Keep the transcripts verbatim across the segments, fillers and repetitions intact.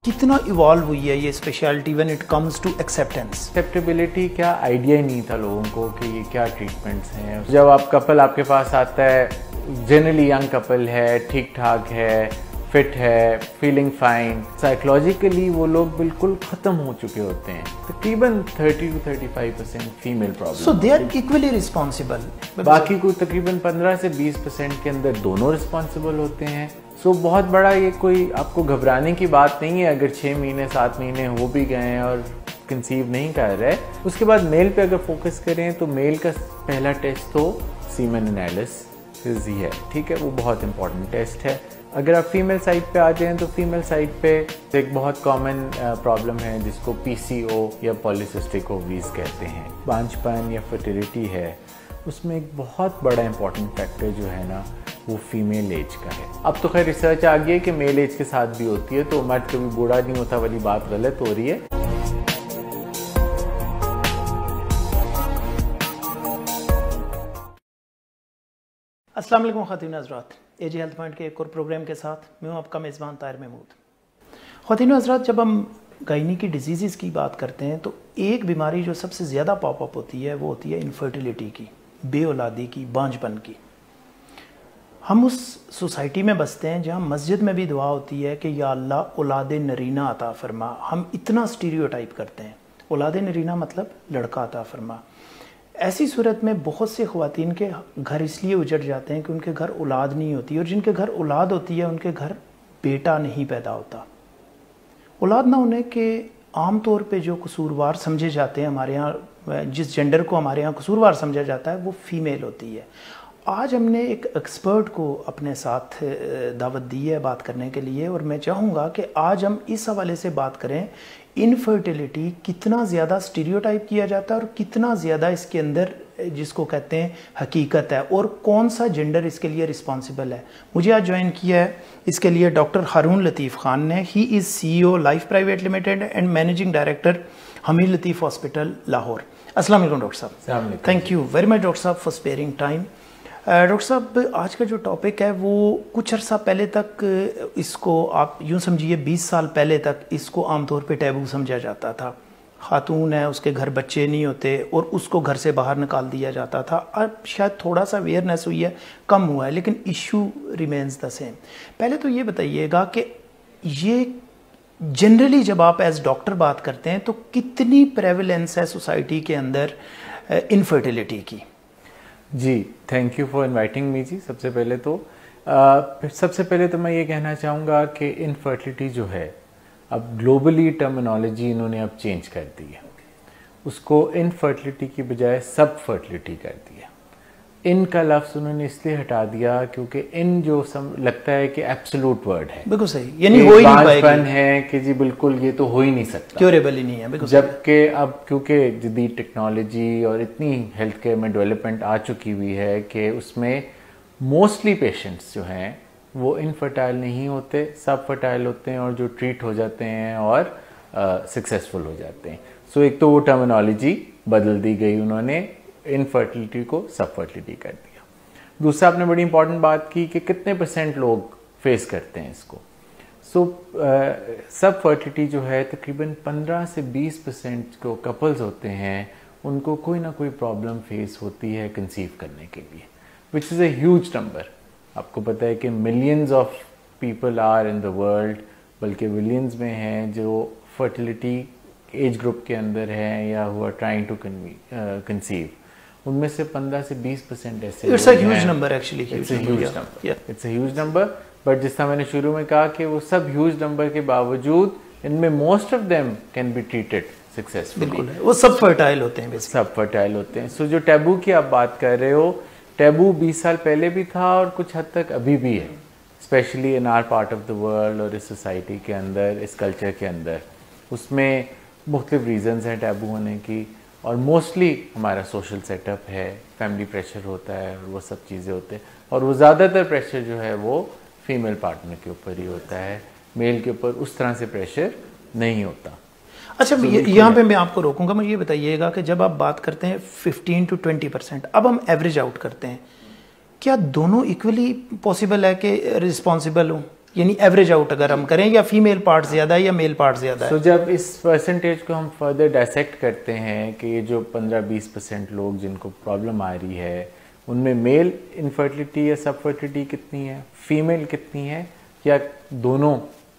कितना इवॉल्व हुई है ये speciality when it comes to acceptance? Acceptability क्या आइडिया ही नहीं था लोगों को कि ये क्या ट्रीटमेंट्स हैं। जब आप कपल आपके पास आता है, जनरली यंग कपल है, ठीक ठाक है, फिट है, फीलिंग फाइन, साइकोलॉजिकली वो लोग बिल्कुल ख़त्म हो चुके होते हैं। तकरीबन thirty to thirty five percent female problem. So they are equally responsible. बाकी को तकरीबन पंद्रह से बीस परसेंट के अंदर दोनों रिस्पॉन्सिबल होते हैं। सो so, बहुत बड़ा ये कोई आपको घबराने की बात नहीं है अगर छः महीने सात महीने हो भी गए हैं और कंसीव नहीं कर रहे। उसके बाद मेल पे अगर फोकस करें तो मेल का पहला टेस्ट तो सीमेन एनालिसिस ही है, ठीक है, वो बहुत इंपॉर्टेंट टेस्ट है। अगर आप फीमेल साइड पे आ जाएं तो फीमेल साइड पे एक बहुत कॉमन प्रॉब्लम है जिसको पीसीओ या पॉलीसिस्टिक ओवरीज कहते हैं, बांझपन या फर्टिलिटी है। उसमें एक बहुत बड़ा इंपॉर्टेंट फैक्टर जो है ना वो फीमेल एज का है। अब तो खैर रिसर्च आ गई है कि मेल एज के साथ भी होती है, तो मर्द कभी बूढ़ा नहीं होता वाली बात गलत हो रही है। अस्सलाम वालेकुम ख़वातीन हज़रात, एजी हेल्थ पॉइंट के एक और प्रोग्राम के साथ मैं हूं आपका मेज़बान ताहिर महमूद। ख़वातीन हज़रात, जब हम गायनी की डिजीज़ की बात करते हैं तो एक बीमारी जो सबसे ज़्यादा पॉपअप होती है वो होती है इनफर्टिलिटी की, बे औलादी की, बांझपन की। हम उस सोसाइटी में बसते हैं जहाँ मस्जिद में भी दुआ होती है कि या अल्लाह औलाद नरीना अता फरमा। हम इतना स्टीरियोटाइप करते हैं, औलाद नरीना मतलब लड़का अता फरमा। ऐसी सूरत में बहुत से ख़वातीन के घर इसलिए उजड़ जाते हैं कि उनके घर औलाद नहीं होती, और जिनके घर औलाद होती है उनके घर बेटा नहीं पैदा होता। औलाद ना होने के आम तौर पे जो कसूरवार समझे जाते हैं हमारे यहाँ, जिस जेंडर को हमारे यहाँ कसूरवार समझा जाता है वो फीमेल होती है। आज हमने एक एक्सपर्ट को अपने साथ दावत दी है बात करने के लिए, और मैं चाहूँगा कि आज हम इस हवाले से बात करें इनफर्टिलिटी कितना ज़्यादा स्टीरियोटाइप किया जाता है और कितना ज़्यादा इसके अंदर जिसको कहते हैं हकीकत है, और कौन सा जेंडर इसके लिए रिस्पॉन्सिबल है। मुझे आज ज्वाइन किया है इसके लिए डॉक्टर हारून लतीफ़ ख़ान ने। He is C O life private limited and managing director Hameed Latif hospital Lahore. अस्सलाम वालेकुम डॉक्टर साहब। Thank you very much doctor साहब फॉर स्पेयरिंग टाइम। डॉक्टर साहब, आज का जो टॉपिक है वो कुछ अर्सा पहले तक इसको आप यूँ समझिए बीस साल पहले तक इसको आमतौर पे टैबू समझा जाता था। खातून है, उसके घर बच्चे नहीं होते और उसको घर से बाहर निकाल दिया जाता था। अब शायद थोड़ा सा अवेयरनेस हुई है, कम हुआ है, लेकिन इशू रिमेन्स द सेम। पहले तो ये बताइएगा कि ये जनरली जब आप एज डॉक्टर बात करते हैं तो कितनी प्रेवलेंस है सोसाइटी के अंदर इनफर्टिलिटी की? जी, thank you for inviting me जी। सबसे पहले तो आ, सबसे पहले तो मैं ये कहना चाहूँगा कि इनफर्टिलिटी जो है अब ग्लोबली टर्मिनोलॉजी इन्होंने अब चेंज कर दी है। उसको इनफर्टिलिटी की बजाय सब फर्टिलिटी कर दिया। इन का लफ्ज़ उन्होंने इसलिए हटा दिया क्योंकि इन जो सम लगता है कि एब्सोल्यूट वर्ड है, बिल्कुल सही, यानी हो ही नहीं पाएगी है कि जी बिल्कुल ये तो हो ही नहीं सकता, क्योरेबल ही नहीं है, बिल्कुल। जबकि अब क्योंकि जदीद टेक्नोलॉजी और इतनी हेल्थ केयर में डेवलपमेंट आ चुकी हुई है कि उसमें मोस्टली पेशेंट्स जो हैं वो इनफर्टाइल नहीं होते, सब फर्टाइल होते हैं, और जो ट्रीट हो जाते हैं और सक्सेसफुल uh, हो जाते हैं। सो so, एक तो वो टर्मिनोलॉजी बदल दी गई, उन्होंने इनफर्टिलिटी को सब फर्टिलिटी कर दिया। दूसरा, आपने बड़ी इंपॉर्टेंट बात की कि कितने परसेंट लोग फेस करते हैं इसको। सो so, सब फर्टिलिटी जो है तकरीबन पंद्रह से बीस परसेंट जो कपल्स होते हैं उनको कोई ना कोई प्रॉब्लम फेस होती है कंसीव करने के लिए, which is a huge number. आपको पता है कि millions of people are in the world, बल्कि बिलियंस में हैं जो फर्टिलिटी एज ग्रुप के अंदर हैं या who are trying to conceive. उनमें से पंद्रह से बीस परसेंट ऐसे it's a huge number, actually it's a huge number, it's a huge number. But जिस तरह मैंने शुरू में कहा कि वो सब ह्यूज नंबर के बावजूद इनमें most of them can be treated successfully. बिल्कुल है, वो सब फर्टाइल होते हैं, सब फर्टाइल होते हैं। सो so, जो टैबू की आप बात कर रहे हो, टैबू बीस साल पहले भी था और कुछ हद तक अभी भी है, specially in our part of the world और इस सोसाइटी के अंदर, इस कल्चर के अंदर। उसमें मुख्तलिफ रीजंस हैं टैबू होने की, और मोस्टली हमारा सोशल सेटअप है, फैमिली प्रेशर होता है और वो सब चीज़ें होते हैं, और वो ज़्यादातर प्रेशर जो है वो फीमेल पार्टनर के ऊपर ही होता है, मेल के ऊपर उस तरह से प्रेशर नहीं होता। अच्छा, तो यहाँ पे मैं आपको रोकूंगा, मुझे ये बताइएगा कि जब आप बात करते हैं फिफ्टीन टू ट्वेंटी परसेंट, अब हम एवरेज आउट करते हैं, क्या दोनों इक्वली पॉसिबल है कि रिस्पॉन्सिबल हों? यानी एवरेज आउट अगर हम करें, या फीमेल पार्ट ज़्यादा है या मेल पार्ट ज़्यादा है? so, जब इस परसेंटेज को हम फर्दर डायसेक्ट करते हैं कि ये जो पंद्रह बीस परसेंट लोग जिनको प्रॉब्लम आ रही है उनमें मेल इनफर्टिलिटी या सबफर्टिलिटी कितनी है, फीमेल कितनी है, या दोनों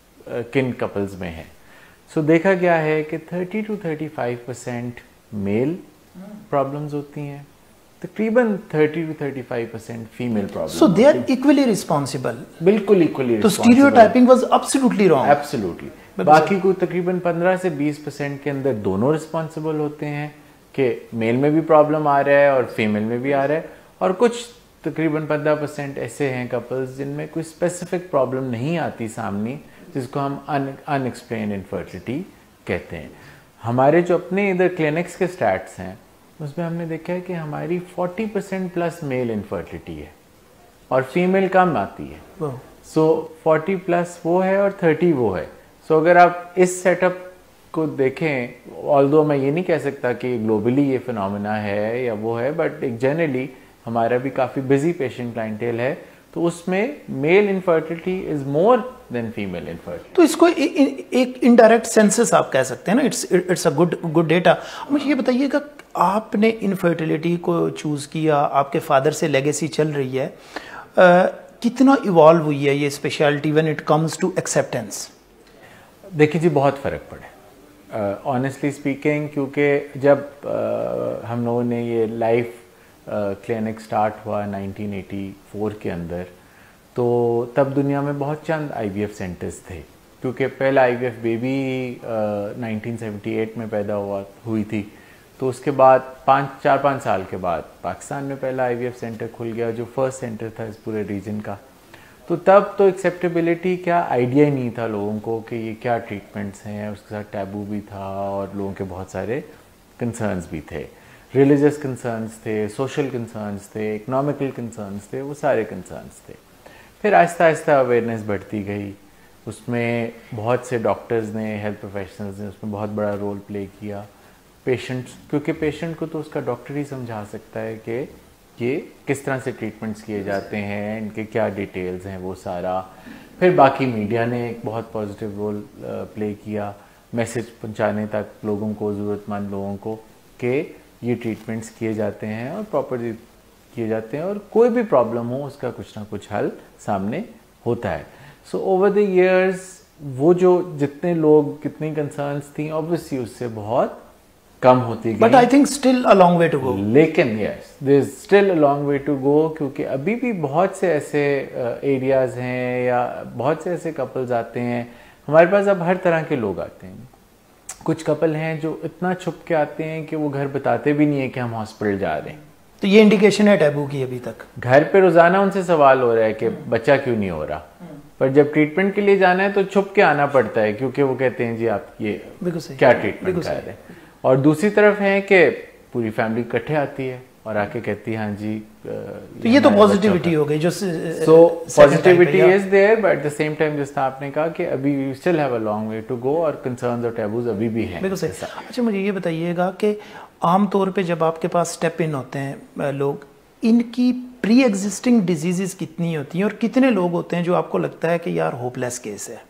किन कपल्स में है, सो so, देखा गया है कि तीस टू पैंतीस परसेंट मेल प्रॉब्लम्स होती हैं, तकरीबन तीस टू पैंतीस percent female problem. So they are equally responsible. बिल्कुल इक्वली। तो stereotyping was absolutely wrong. Absolutely. बाकी को तकरीबन पंद्रह से बीस परसेंट के अंदर दोनों रिस्पांसिबल होते हैं कि मेल में भी प्रॉब्लम आ रहा है और फीमेल में भी आ रहा है, और कुछ तकरीबन पंद्रह परसेंट ऐसे हैं कपल्स जिनमें कोई स्पेसिफिक प्रॉब्लम नहीं आती सामने, जिसको हम अन अनएक्सप्लेन्ड इनफर्टिलिटी कहते हैं। हमारे जो अपने इधर क्लिनिक्स के स्टैट्स हैं उसमें हमने देखा है कि हमारी चालीस परसेंट प्लस मेल इनफर्टिलिटी है और फीमेल कम आती है। सो चालीस प्लस वो है और तीस वो है। सो so, अगर आप इस सेटअप को देखें, ऑल्दो मैं ये नहीं कह सकता कि ग्लोबली ये फिनोमेना है या वो है, बट एक जनरली हमारा भी काफ़ी बिजी पेशेंट क्लाइंटेल है, तो उसमें male infertility is more than female infertility. तो इसको ए, ए, एक इनडायरेक्ट सेंसस आप कह सकते हैं ना, it's it's a good good data. मुझे ये बताइएगा, आपने इनफर्टिलिटी को चूज़ किया, आपके फादर से लेगेसी चल रही है, आ, कितना इवॉल्व हुई है ये speciality when it comes to acceptance? देखिए जी, बहुत फ़र्क पड़ा ऑनेस्टली स्पीकिंग, क्योंकि जब uh, हम लोगों ने ये लाइफ क्लिनिक uh, स्टार्ट हुआ नाइनटीन एटी फोर के अंदर, तो तब दुनिया में बहुत चंद आईवीएफ सेंटर्स थे, क्योंकि पहला IVF baby nineteen seventy eight में पैदा हुआ हुई थी। तो उसके बाद पाँच चार पाँच साल के बाद पाकिस्तान में पहला आईवीएफ सेंटर खुल गया, जो फर्स्ट सेंटर था इस पूरे रीजन का। तो तब तो एक्सेप्टेबिलिटी क्या आइडिया ही नहीं था लोगों को कि ये क्या ट्रीटमेंट्स हैं, उसके साथ टैबू भी था और लोगों के बहुत सारे कंसर्न्स भी थे, रिलीजियस कंसर्न्स थे, सोशल कंसर्न्स थे, इकोनॉमिकल कंसर्न्स थे, वो सारे कंसर्न्स थे। फिर आहिस्ता आहिस्ता अवेयरनेस बढ़ती गई, उसमें बहुत से डॉक्टर्स ने, हेल्थ प्रोफेशनल्स ने उसमें बहुत बड़ा रोल प्ले किया। पेशेंट्स, क्योंकि पेशेंट को तो उसका डॉक्टर ही समझा सकता है कि ये किस तरह से ट्रीटमेंट्स किए जाते हैं, इनके क्या डिटेल्स हैं, वो सारा। फिर बाकी मीडिया ने एक बहुत पॉजिटिव रोल प्ले किया, मैसेज पहुंचाने तक लोगों को, ज़रूरतमंद लोगों को, कि ये ट्रीटमेंट्स किए जाते हैं और प्रॉपरली किए जाते हैं, और कोई भी प्रॉब्लम हो उसका कुछ ना कुछ हल सामने होता है। सो ओवर द ईयर्स वो जो जितने लोग, कितनी कंसर्न्स थी, ऑब्वियसली उससे बहुत कम होती गई। But I think still a long way to go. लेकिन yes, there is still a long way to go, क्योंकि अभी भी बहुत से ऐसे एरियाज uh, हैं या बहुत से ऐसे कपल्स आते हैं हमारे पास। अब हर तरह के लोग आते हैं। कुछ कपल हैं जो इतना छुप के आते हैं कि वो घर बताते भी नहीं है कि हम हॉस्पिटल जा रहे हैं। तो ये इंडिकेशन है टैबू की अभी तक। घर पे रोजाना उनसे सवाल हो रहा है कि बच्चा क्यों नहीं हो रहा, पर जब ट्रीटमेंट के लिए जाना है तो छुप के आना पड़ता है, क्योंकि वो कहते हैं जी आप ये क्या ट्रीटमेंट कर रहे हैं। और दूसरी तरफ है कि पूरी फैमिली इकट्ठे आती है और आके कहती है हाँ जी। तो ये तो पॉजिटिविटी हो गई जो so positivity is there, but at the same time जिस तरह आपने कहा कि अभी we still have a long way to go, और कंसर्न्स और टैबूज अभी भी हैं। बिल्कुल सही। अच्छा, मुझे ये बताइएगा कि आम तौर पे जब आपके पास स्टेप इन होते हैं लोग, इनकी प्री एग्जिस्टिंग डिजीजेस कितनी होती हैं और कितने लोग होते हैं जो आपको लगता है कि यार होपलेस केस है?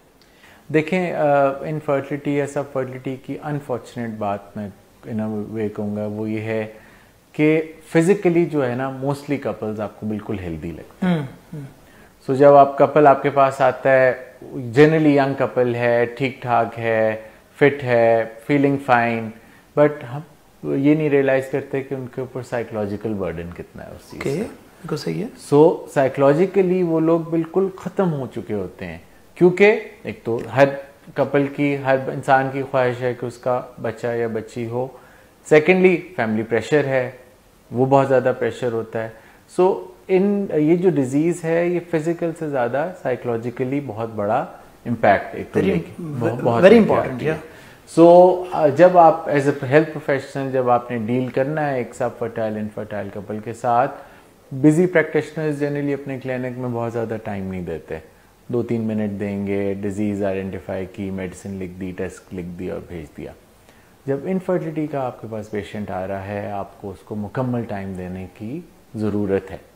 देखें, इनफर्टिलिटी या सब फर्टिलिटी की अनफॉर्चुनेट बात मैं इन अ वे कहूँगा वो ये है कि फिजिकली जो है ना, मोस्टली कपल्स आपको बिल्कुल हेल्दी लगते हैं। सो so, जब आप कपल आपके पास आता है, जनरली यंग कपल है, ठीक ठाक है, फिट है, फीलिंग फाइन, बट हम ये नहीं रियलाइज करते कि उनके ऊपर साइकोलॉजिकल बर्डन कितना है उस चीज़ okay, का। सही है। सो साइकोलॉजिकली वो लोग बिल्कुल ख़त्म हो चुके होते हैं, क्योंकि एक तो हर कपल की, हर इंसान की ख्वाहिश है कि उसका बच्चा या बच्ची हो। सेकेंडली फैमिली प्रेशर है, वो बहुत ज़्यादा प्रेशर होता है। सो so, इन ये जो डिजीज़ है ये फिजिकल से ज़्यादा साइकोलॉजिकली बहुत बड़ा इम्पैक्ट एक तो वेरी इंपॉर्टेंट है। सो जब आप एज ए हेल्थ प्रोफेशनल जब आपने डील करना है एक सब फर्टाइल इनफर्टाइल कपल के साथ, बिजी प्रैक्टिशनर्स जनरली अपने क्लिनिक में बहुत ज़्यादा टाइम नहीं देते। दो तीन मिनट देंगे, डिजीज़ आइडेंटिफाई की, मेडिसिन लिख दी, टेस्ट लिख दी और भेज दिया। जब इनफर्टिलिटी का आपके पास पेशेंट आ रहा है, आपको उसको मुकम्मल टाइम देने की ज़रूरत है,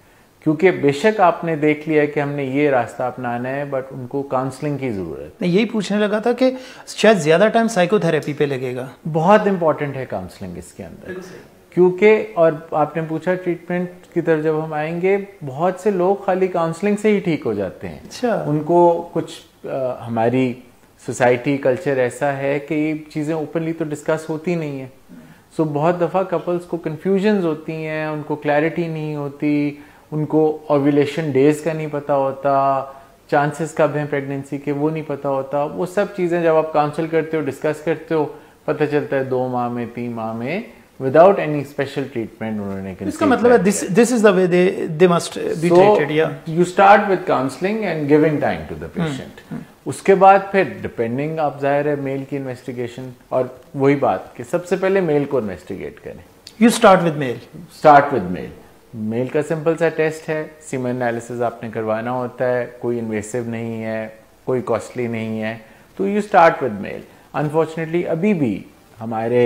क्योंकि बेशक आपने देख लिया कि हमने ये रास्ता अपनाना है, बट उनको काउंसलिंग की जरूरत है। मैं यही पूछने लगा था कि शायद ज्यादा टाइम साइकोथेरेपी पे लगेगा। बहुत इंपॉर्टेंट है काउंसलिंग इसके अंदर, क्योंकि और आपने पूछा ट्रीटमेंट की तरफ जब हम आएंगे, बहुत से लोग खाली काउंसलिंग से ही ठीक हो जाते हैं। अच्छा। उनको कुछ आ, हमारी सोसाइटी कल्चर ऐसा है कि ये चीज़ें ओपनली तो डिस्कस होती नहीं है। सो so, बहुत दफ़ा कपल्स को कन्फ्यूजन्स होती हैं, उनको क्लैरिटी नहीं होती, उनको ओव्यूलेशन डेज का नहीं पता होता, चांसेस कब हैं प्रेगनेंसी के वो नहीं पता होता। वो सब चीज़ें जब आप काउंसल करते हो, डिस्कस करते हो, पता चलता है दो माह में, तीन माह में, विदाउट एनी स्पेशल ट्रीटमेंट उन्होंने। इसका मतलब है this this is the way they they must be treated. या you start with counselling and giving time to the patient. उसके बाद फिर डिपेंडिंग, आप जाहिर है मेल की इन्वेस्टिगेशन, और वही बात कि सबसे पहले मेल को इन्वेस्टिगेट करें। You start with male. Start with male. Male का सिंपल सा टेस्ट है, सीमेन एनालिसिस आपने करवाना होता है, कोई इन्वेसिव नहीं है, कोई कॉस्टली नहीं है, तो you start with male. Unfortunately अभी भी हमारे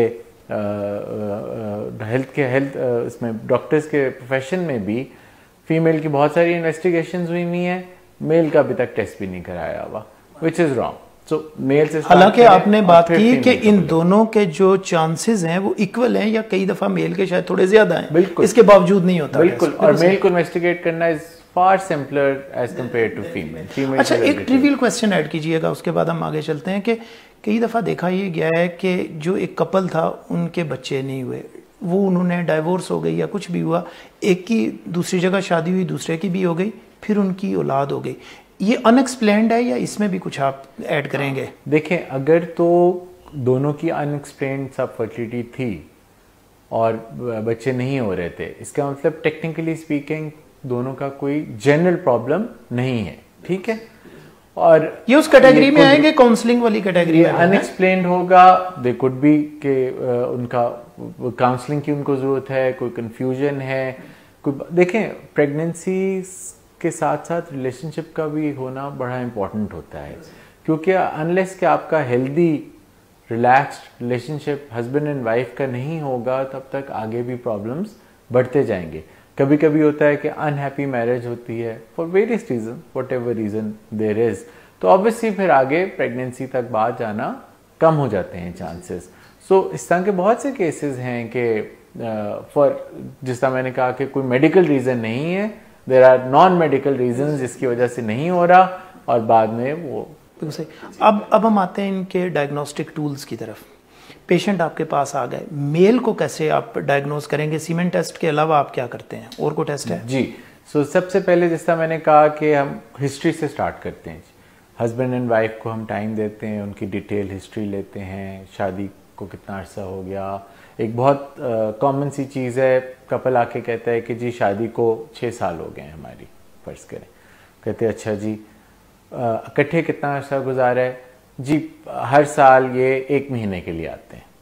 हेल्थ के हेल्थ इसमें डॉक्टर्स के प्रोफेशन में भी फीमेल की बहुत सारी इन्वेस्टिगेशंस हुई हुई हैं, मेल का अभी तक टेस्ट भी नहीं कराया हुआ, which is wrong. So male से हालांकि आपने बात की कि इन दोनों के जो चांसेस हैं वो इक्वल हैं, या कई दफा मेल के शायद थोड़े ज्यादा हैं, बिल्कुल इसके बावजूद नहीं होता। बिल्कुल। और मेल को इन्वेस्टिगेट करना is far simpler as compared to female. Female अच्छा, एक ट्रिवियल क्वेश्चन ऐड कीजिएगा, उसके बाद हम आगे चलते हैं। कि कई दफा देखा ये गया है कि जो एक कपल था उनके बच्चे नहीं हुए, वो उन्होंने डाइवोर्स हो गई या कुछ भी हुआ, एक की दूसरी जगह शादी हुई, दूसरे की भी हो गई, फिर उनकी औलाद हो गई। ये अनएक्सप्लेन्ड है या इसमें भी कुछ आप ऐड करेंगे? देखें, अगर तो दोनों की अनएक्सप्लेन्ड सब फर्टिलिटी थी और बच्चे नहीं हो रहे थे, इसका मतलब टेक्निकली स्पीकिंग दोनों का कोई जनरल प्रॉब्लम नहीं है, ठीक है। और ये उस कैटेगरी में आएंगे, काउंसलिंग वाली कैटेगरी में अनएक्सप्लेन्ड होगा। दे कुड बी के उनका काउंसलिंग की उनको जरूरत है, कोई कंफ्यूजन है, कोई देखें प्रेगनेंसी के साथ साथ रिलेशनशिप का भी होना बड़ा इंपॉर्टेंट होता है, क्योंकि अनलेस कि आपका healthy relaxed relationship husband and wife का नहीं होगा, तब तक आगे भी प्रॉब्लम्स बढ़ते जाएंगे। कभी कभी होता है कि अनहैप्पी मैरिज होती है for various reason, whatever reason there is, तो ऑब्वियसली फिर आगे प्रेगनेंसी तक बात जाना कम हो जाते हैं चांसेस। सो so, इस तरह के बहुत से केसेस हैं कि फॉर uh, जिस तरह मैंने कहा कि कोई मेडिकल रीजन नहीं है, there are non medical reason जिसकी वजह से नहीं हो रहा, और बाद में वो सही। अब अब हम आते हैं इनके डायग्नोस्टिक टूल्स की तरफ। पेशेंट आपके पास आ गए, मेल को कैसे आप डायग्नोज करेंगे? सीमेन टेस्ट के अलावा आप क्या करते हैं, और को टेस्ट है? जी, सो so, सबसे पहले जिस तरह मैंने कहा कि हम हिस्ट्री से स्टार्ट करते हैं। हस्बैंड एंड वाइफ को हम टाइम देते हैं, उनकी डिटेल हिस्ट्री लेते हैं, शादी को कितना अर्सा हो गया। एक बहुत कॉमन uh, सी चीज़ है, कपल आके कहता है कि जी शादी को छः साल हो गए हैं हमारी, फर्ज करें, कहते हैं अच्छा जी इकट्ठे uh, कितना अर्सा गुजारा है? जी हर साल ये एक महीने के लिए आते हैं,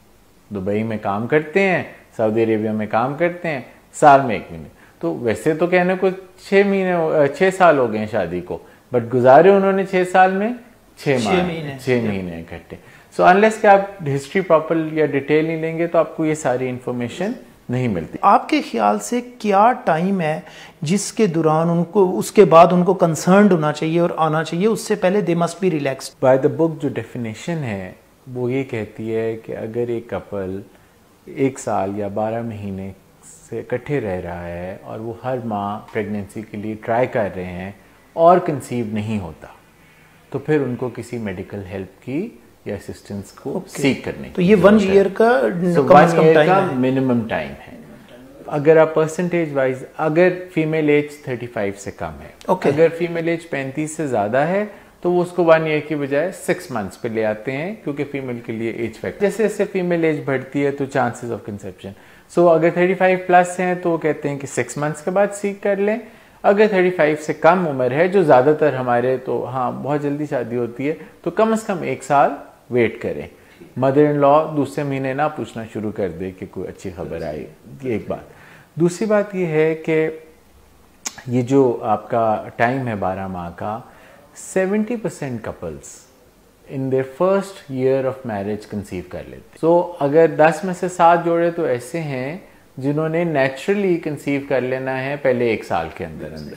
दुबई में काम करते हैं, सऊदी अरेबिया में काम करते हैं, साल में एक महीने। तो वैसे तो कहने को छः महीने छः साल हो गए हैं शादी को, बट गुजारे उन्होंने छः साल में छः महीने छः महीने इकट्ठे। सो अनलेस कि आप हिस्ट्री प्रॉपर या डिटेल नहीं लेंगे तो आपको ये सारी इंफॉर्मेशन नहीं मिलती। आपके ख्याल से क्या टाइम है जिसके दौरान उनको, उसके बाद उनको कंसर्न्ड होना चाहिए और आना चाहिए, उससे पहले they must be relaxed? By the book जो डेफिनेशन है वो ये कहती है कि अगर एक कपल एक साल या बारह महीने से इकट्ठे रह रहा है और वो हर माह प्रेगनेंसी के लिए ट्राई कर रहे हैं और कंसीव नहीं होता, तो फिर उनको किसी मेडिकल हेल्प की या असिस्टेंस को okay. सीख करने। तो ये वन ईयर का so वन ईयर का मिनिमम टाइम है। अगर आप परसेंटेज वाइज, अगर फीमेल एज पैंतीस से कम है, okay. अगर फीमेल एज पैंतीस से ज्यादा है तो वो उसको वन ईयर की बजाय सिक्स मंथ्स पे ले आते हैं, क्योंकि फीमेल के लिए एज फैक्टर, जैसे जैसे फीमेल एज बढ़ती है तो चांसेस ऑफ कंसेप्शन। सो अगर पैंतीस प्लस हैं तो वो कहते हैं कि सिक्स मंथ्स के बाद सीख कर लें। अगर पैंतीस से कम उम्र है, जो ज्यादातर हमारे, तो हाँ बहुत जल्दी शादी होती है, तो कम से कम एक साल वेट करें। मदर इन लॉ दूसरे महीने ना पूछना शुरू कर दे कि कोई अच्छी खबर आई, ये एक बात। दूसरी बात ये है कि ये जो आपका टाइम है बारह माह का, seventy percent couples in their first year of marriage conceive कर लेते। सो so, अगर दस में से सात जोड़े तो ऐसे हैं जिन्होंने नेचुरली कंसीव कर लेना है पहले एक साल के अंदर अंदर।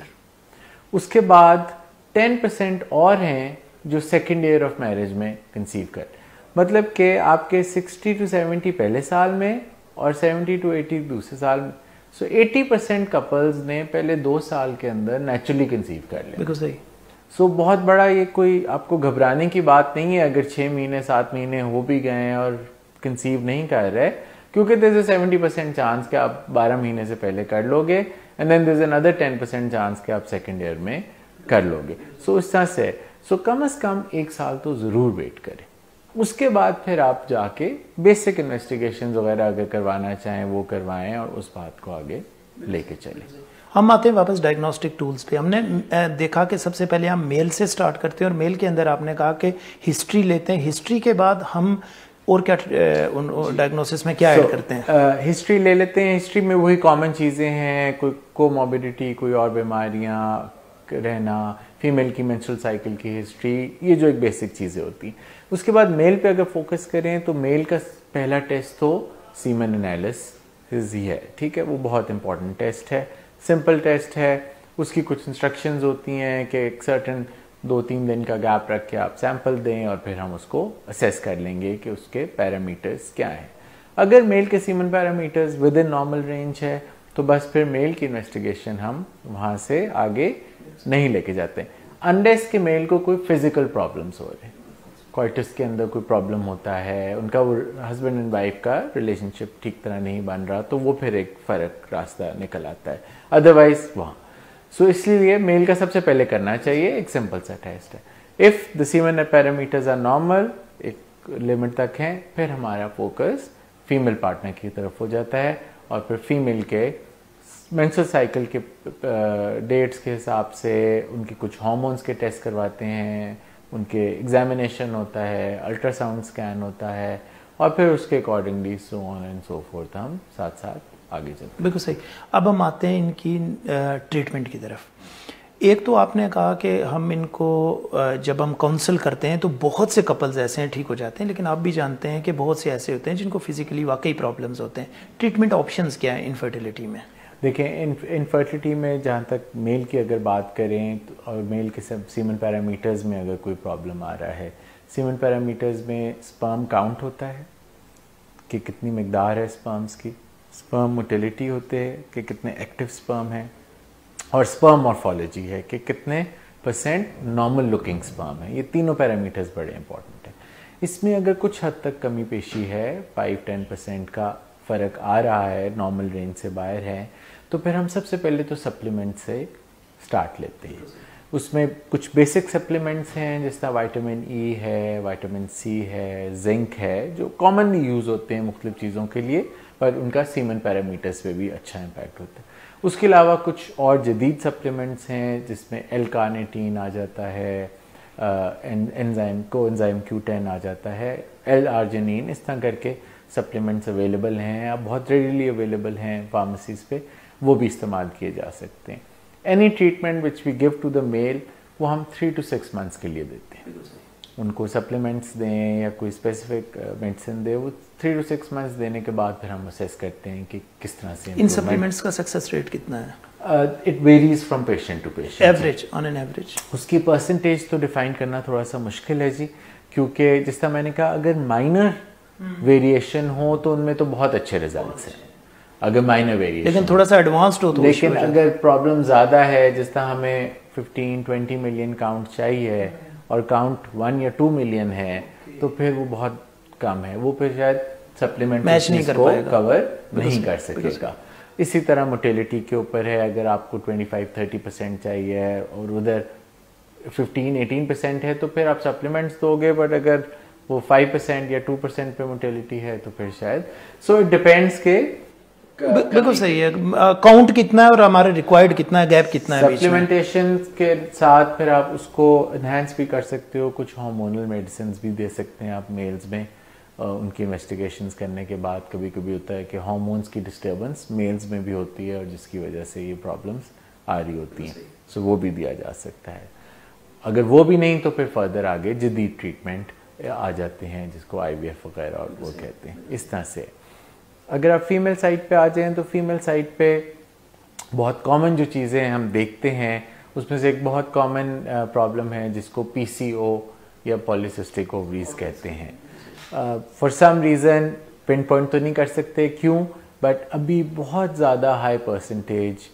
उसके बाद टेन परसेंट और हैं जो सेकेंड ईयर ऑफ मैरिज में कंसीव कर, मतलब कि आपके सिक्सटी टू सेवेंटी पहले साल में और सेवेंटी टू एटी दूसरे साल में। सो एटी परसेंट कपल्स ने पहले दो साल के अंदर नेचुरली कंसीव कर लिया। बिल्कुल सही। सो so, बहुत बड़ा ये कोई आपको घबराने की बात नहीं है अगर छः महीने सात महीने हो भी गए और कंसीव नहीं कर रहे, क्योंकि there is seventy percent chance कि आप बारह महीने से पहले कर लोगे and then there is another ten percent chance कि आप सेकेंड ईयर में कर लोगे। सो so, इस तरह से सो so, कम अज़ कम एक साल तो ज़रूर वेट करें। उसके बाद फिर आप जाके बेसिक इन्वेस्टिगेशन वगैरह अगर करवाना चाहें वो करवाएं और उस बात को आगे लेके चलें। हम आते हैं वापस डायग्नोस्टिक टूल्स पे। हमने देखा कि सबसे पहले हम मेल से स्टार्ट करते हैं और मेल के अंदर आपने कहा कि हिस्ट्री लेते हैं, हिस्ट्री के बाद हम और क्या डायग्नोसिस में क्या ऐड so, करते हैं? हिस्ट्री uh, ले लेते हैं। हिस्ट्री में वही कॉमन चीज़ें हैं, कोई कोमॉर्बिडिटी, कोई और बीमारियाँ रहना, फीमेल की मेंस्ट्रुअल साइकिल की हिस्ट्री, ये जो एक बेसिक चीज़ें होती हैं। उसके बाद मेल पे अगर फोकस करें तो मेल का पहला टेस्ट तो सीमेन एनालिसिस ही है, ठीक है। वो बहुत इंपॉर्टेंट टेस्ट है, सिंपल टेस्ट है। उसकी कुछ इंस्ट्रक्शंस होती हैं कि एक सर्टन दो तीन दिन का गैप रख के आप सैंपल दें और फिर हम उसको असेस कर लेंगे कि उसके पैरामीटर्स क्या हैं। अगर मेल के semen parameters within normal range है तो बस फिर मेल की इन्वेस्टिगेशन हम वहाँ से आगे नहीं लेके जाते अनलेस के मेल को कोई फिजिकल प्रॉब्लम्स हो रहे, क्वार्टर्स के अंदर कोई प्रॉब्लम होता है, उनका वो हस्बैंड एंड वाइफ का रिलेशनशिप ठीक तरह नहीं बन रहा, तो वो फिर एक फ़र्क रास्ता निकल आता है। अदरवाइज वहाँ सो so, इसलिए मेल का सबसे पहले करना चाहिए एक सिंपल सा टेस्ट है। If the semen parameters are normal, एक लिमिट तक हैं, फिर हमारा फोकस फीमेल पार्टनर की तरफ हो जाता है और फिर फीमेल के मेंस्ट्रुअल साइकिल के डेट्स के हिसाब से उनके कुछ हार्मोन्स के टेस्ट करवाते हैं, उनके एग्जामिनेशन होता है, अल्ट्रासाउंड स्कैन होता है और फिर उसके accordingly so on and so forth हम साथ साथ आगे चलते हैं। बिल्कुल सही। अब हम आते हैं इनकी ट्रीटमेंट की तरफ। एक तो आपने कहा कि हम इनको जब हम काउंसल करते हैं तो बहुत से कपल्स ऐसे हैं ठीक हो जाते हैं, लेकिन आप भी जानते हैं कि बहुत से ऐसे होते हैं जिनको फिजिकली वाकई प्रॉब्लम्स होते हैं। ट्रीटमेंट ऑप्शंस क्या है इनफर्टिलिटी में? देखें, इनफर्टिलिटी में जहाँ तक मेल की अगर बात करें तो और मेल के सब सीमन पैरामीटर्स में अगर कोई प्रॉब्लम आ रहा है, सीमन पैरामीटर्स में स्पर्म काउंट होता है कि कितनी मिकदार है स्पर्म्स की, स्पर्म मोटिलिटी होते हैं कि कितने एक्टिव स्पर्म हैं, और स्पर्म मॉर्फोलॉजी है कि कितने परसेंट नॉर्मल लुकिंग स्पर्म है। ये तीनों पैरामीटर्स बड़े इंपॉर्टेंट हैं। इसमें अगर कुछ हद तक कमी पेशी है, फाइव टेन परसेंट का फ़र्क आ रहा है, नॉर्मल रेंज से बाहर है, तो फिर हम सबसे पहले तो सप्लीमेंट से स्टार्ट लेते हैं। उसमें कुछ बेसिक सप्लीमेंट्स हैं जिस तरह विटामिन ई है, विटामिन सी है, जिंक है, जो कॉमनली यूज़ होते हैं मुख्तलिफ चीज़ों के लिए, पर उनका सीमन पैरामीटर्स पे भी अच्छा इम्पैक्ट होता है। उसके अलावा कुछ और जदीद सप्लीमेंट्स हैं जिसमें एल कार्निटीन आ जाता है, एंजाइम को एंजाइम क्यू टेन आ जाता है, एल आर्जिनिन, इस तरह करके सप्लीमेंट्स अवेलेबल हैं, अब बहुत रेडीली अवेलेबल हैं फार्मेसीज़ पे, वो भी इस्तेमाल किए जा सकते हैं। Any treatment which we give to the male वो हम थ्री टू सिक्स मंथ्स के लिए देते हैं। उनको सप्लीमेंट्स दें या कोई स्पेसिफिक मेडिसिन दें, वो थ्री टू सिक्स मंथ्स देने के बाद फिर हम असेस करते हैं कि किस तरह से इन सप्लीमेंट्स का सक्सेस रेट कितना है? It varies from patient to patient. Average, on an average उसकी परसेंटेज तो डिफाइन करना थोड़ा सा मुश्किल है जी, क्योंकि जिस तरह मैंने कहा अगर माइनर वेरिएशन हो तो उनमें तो बहुत अच्छे रिजल्ट्स हैं, अगर माइनर वेरिएशन, लेकिन थोड़ा सा एडवांस्ड हो तो, लेकिन अगर प्रॉब्लम ज़्यादा है, जिस तरह हमें फिफ्टीन ट्वेंटी मिलियन काउंट चाहिए और काउंट वन या टू मिलियन है, तो फिर वो बहुत कम है, वो फिर शायद सप्लीमेंट मैच नहीं कर पाएगा, कवर नहीं कर सकेगा। इसी तरह मोटिलिटी के ऊपर है, अगर आपको ट्वेंटी फाइव थर्टी परसेंट चाहिए और उधर फिफ्टीन एटीन परसेंट है तो फिर आप सप्लीमेंट्स दोगे, बट अगर वो फाइव परसेंट या टू परसेंट पे मोटिलिटी है तो फिर शायद, सो इट डिपेंड्स के बिल्कुल सही है। काउंट कितना है और हमारे रिक्वायर्ड कितना है, गैप कितना है? सप्लीमेंटेशन के साथ फिर आप उसको एनहांस भी कर सकते हो, कुछ हार्मोनल मेडिसिन भी दे सकते हैं आप मेल्स में। उनकी इन्वेस्टिगेशंस करने के बाद कभी कभी होता है कि हार्मोन्स की डिस्टर्बेंस मेल्स में भी होती है और जिसकी वजह से ये प्रॉब्लम्स आ रही होती हैं, सो वो भी दिया जा सकता है। अगर वो भी नहीं तो फिर फर्दर आगे जदीद ट्रीटमेंट आ जाते हैं जिसको आई वी एफ वगैरह और वो कहते हैं, इस तरह से। अगर आप फीमेल साइड पे आ जाएं तो फीमेल साइड पे बहुत कॉमन जो चीज़ें हम देखते हैं उसमें से एक बहुत कॉमन प्रॉब्लम है जिसको पीसीओ या पॉलीसिस्टिक ओवरीज कहते हैं। For some reason pinpoint तो नहीं कर सकते क्यों, बट अभी बहुत ज़्यादा हाई परसेंटेज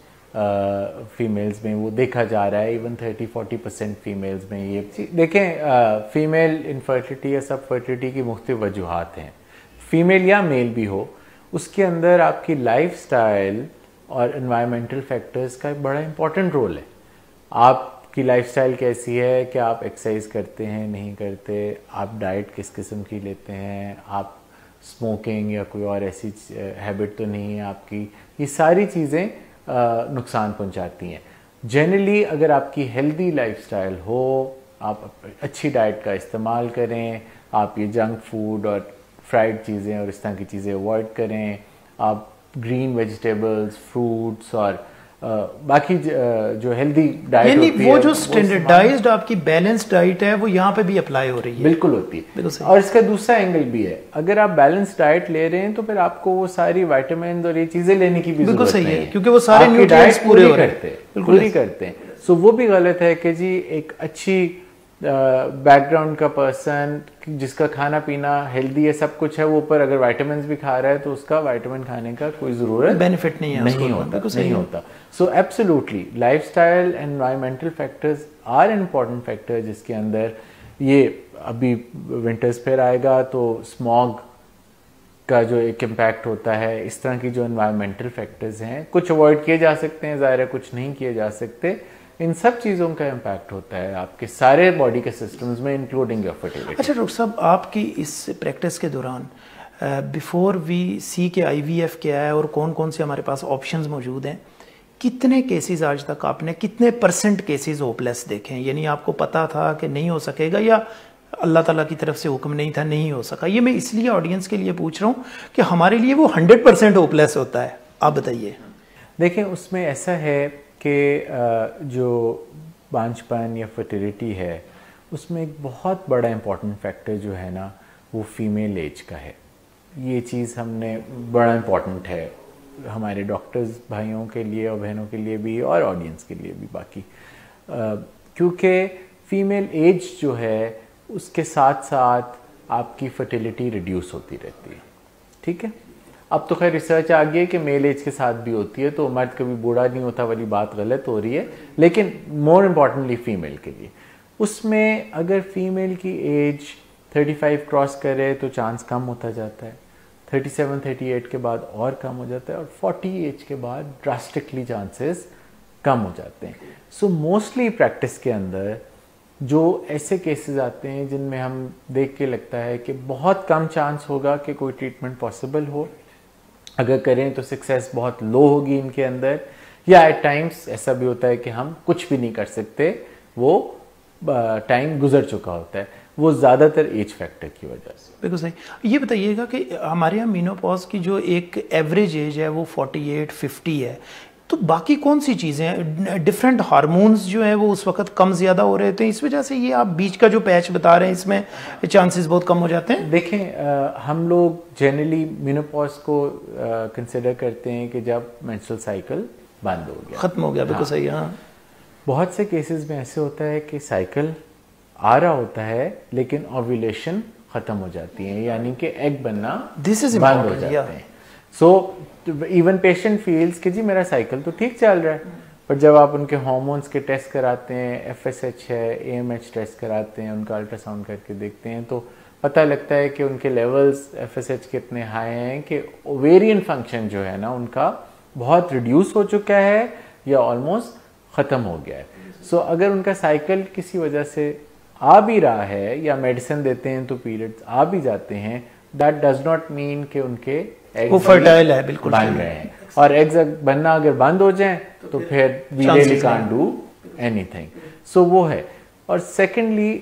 फीमेल्स में वो देखा जा रहा है, even thirty forty percent females में ये देखें। फीमेल इनफर्टिलिटी या सब फर्टिलिटी की मुख्तलिफ वजूहात हैं, फीमेल या मेल भी हो, उसके अंदर आपकी लाइफस्टाइल और एनवायरमेंटल फैक्टर्स का एक बड़ा इंपॉर्टेंट रोल है। आपकी लाइफस्टाइल कैसी है, क्या आप एक्सरसाइज करते हैं नहीं करते, आप डाइट किस किस्म की लेते हैं, आप स्मोकिंग या कोई और ऐसी हैबिट तो नहीं है आपकी, ये सारी चीज़ें नुकसान पहुंचाती हैं। जनरली अगर आपकी हेल्दी लाइफस्टाइल हो, आप अच्छी डाइट का इस्तेमाल करें, आप ये जंक फूड और फ्राइड चीज़ें और इस तरह की चीज़ें अवॉइड करें, आप ग्रीन वेजिटेबल्स, फ्रूट्स और आ, बाकी जो हेल्दी डाइट होती है, वो जो स्टैंडर्डाइज्ड आपकी बैलेंस डाइट है वो यहाँ पे भी अप्लाई हो रही है। बिल्कुल होती है। और इसका दूसरा एंगल भी है, अगर आप बैलेंस डाइट ले रहे हैं तो फिर आपको वो सारी विटामिन और ये चीजें लेने की भी बिल्कुल जरूरत सही नहीं है, है, क्योंकि वो सारे न्यूट्रिएंट्स पूरे हो रहे हैं, पूरी करते हैं। सो वो भी गलत है कि जी एक अच्छी बैकग्राउंड का पर्सन जिसका खाना पीना हेल्दी है, सब कुछ है, वो ऊपर अगर विटामिन भी खा रहा है तो उसका विटामिन खाने का कोई जरूरत बेनिफिट नहीं है, नहीं होता नहीं होता so absolutely lifestyle environmental factors are important factor, जिसके अंदर ये अभी विंटर्स फिर आएगा तो स्मॉग का जो एक इम्पैक्ट होता है, इस तरह की जो एनवायरमेंटल फैक्टर्स हैं, कुछ अवॉइड किए जा सकते हैं, ज़ाहिर है कुछ नहीं किए जा सकते, इन सब चीज़ों का इम्पैक्ट होता है आपके सारे बॉडी के सिस्टम्स में, इंक्लूडिंग योर फर्टिलिटी। अच्छा डॉक्टर साहब, आपकी इस प्रैक्टिस के दौरान बिफोर वी सी के आईवीएफ क्या है और कौन कौन से हमारे पास ऑप्शंस मौजूद हैं, कितने केसेस आज तक आपने, कितने परसेंट केसेस होपलेस देखे हैं? यानी आपको पता था कि नहीं हो सकेगा या अल्लाह ताला की तरफ से हुक्म नहीं था, नहीं हो सका? ये मैं इसलिए ऑडियंस के लिए पूछ रहा हूँ कि हमारे लिए वो हंड्रेड परसेंट होपलेस होता है। आप बताइए। देखिए उसमें ऐसा है कि जो बांझपन या फर्टिलिटी है उसमें एक बहुत बड़ा इम्पॉर्टेंट फैक्टर जो है ना वो फीमेल एज का है। ये चीज़ हमने बड़ा इम्पॉर्टेंट है हमारे डॉक्टर्स भाइयों के लिए और बहनों के लिए भी और ऑडियंस के लिए भी बाकी, क्योंकि फीमेल एज जो है उसके साथ साथ आपकी फर्टिलिटी रिड्यूस होती रहती है। ठीक है, अब तो खैर रिसर्च आ गई है कि मेल एज के साथ भी होती है, तो मर्द कभी बूढ़ा नहीं होता वाली बात गलत हो रही है, लेकिन मोर इम्पॉर्टेंटली फीमेल के लिए उसमें अगर फीमेल की एज पैंतीस क्रॉस करे तो चांस कम होता जाता है, सैंतीस अड़तीस के बाद और कम हो जाता है और चालीस एज के बाद ड्रास्टिकली चांसेस कम हो जाते हैं। सो मोस्टली प्रैक्टिस के अंदर जो ऐसे केसेस आते हैं जिनमें हम देख के लगता है कि बहुत कम चांस होगा कि कोई ट्रीटमेंट पॉसिबल हो, अगर करें तो सक्सेस बहुत लो होगी इनके अंदर, या एट टाइम्स ऐसा भी होता है कि हम कुछ भी नहीं कर सकते, वो टाइम गुजर चुका होता है, वो ज़्यादातर एज फैक्टर की वजह से। बिल्कुल सही। ये बताइएगा कि हमारे यहाँ मीनोपॉज की जो एक एवरेज एज है वो अड़तालीस पचास है, तो बाकी कौन सी चीज़ें हैं, डिफरेंट हार्मोन्स जो हैं वो उस वक्त कम ज़्यादा हो रहे थे, इस वजह से ये आप बीच का जो पैच बता रहे हैं इसमें चांसेस बहुत कम हो जाते हैं? देखें आ, हम लोग जनरली मीनोपॉज को कंसिडर करते हैं कि जब मेंस्ट्रुअल साइकिल बंद हो गया, ख़त्म हो गया। बिल्कुल सही। हाँ, बहुत से केसेस में ऐसे होता है कि साइकिल आ रहा होता है लेकिन ओव्यूलेशन ख़त्म हो जाती है, यानी कि एग बनना बंद हो जाते हैं। सो इवन पेशेंट फील्स कि जी मेरा साइकिल तो ठीक चल रहा है, पर जब आप उनके हार्मोन्स के टेस्ट कराते हैं, एफएसएच है, एएमएच टेस्ट कराते हैं, उनका अल्ट्रासाउंड करके देखते हैं, तो पता लगता है कि उनके लेवल्स एफएसएच के इतने हाई हैं कि ओवेरियन फंक्शन जो है ना उनका बहुत रिड्यूस हो चुका है या ऑलमोस्ट ख़त्म हो गया है। सो so, अगर उनका साइकिल किसी वजह से आ भी रहा है या मेडिसिन देते हैं तो पीरियड्स आ भी जाते हैं, दैट डज नॉट मीन कि उनके वो फर्टाइल है, बिल्कुल बन रहे हैं, और एग्स बनना अगर बंद हो जाए तो फिर we really can't do anything. So वो है। और सेकेंडली